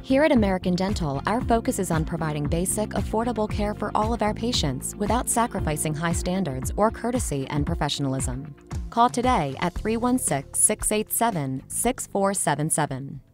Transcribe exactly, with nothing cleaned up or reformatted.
Here at American Dental, our focus is on providing basic, affordable care for all of our patients without sacrificing high standards or courtesy and professionalism. Call today at three one six, six eight seven, six four seven seven.